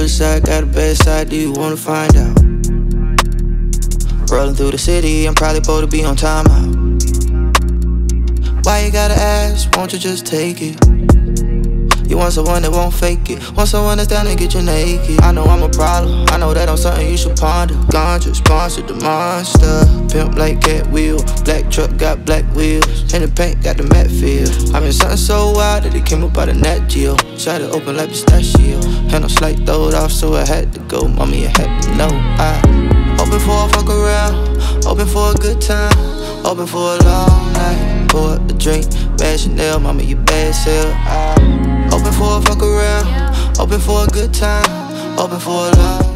good side, got a bad side, do you wanna find out? Rolling through the city, I'm probably supposed to be on timeout. Why you gotta ask, won't you just take it? You want someone that won't fake it, want someone that's down to get you naked. I know I'm a problem, I know that I'm something you should ponder. Ganja sponsored the monster, pimp like Cat Wheel. Black truck got black wheels, and the paint got the matte feel. I mean something so wild that it came up out of Nat Geo. Shot it open like pistachio, had no slight throwed off so I had to go. Mommy, you had to know I open for a fuck around, open for a good time, open for a long night. Pour a drink, bad Chanel, mama, you bad sell. Open for a fuck around, open for a good time, open for a long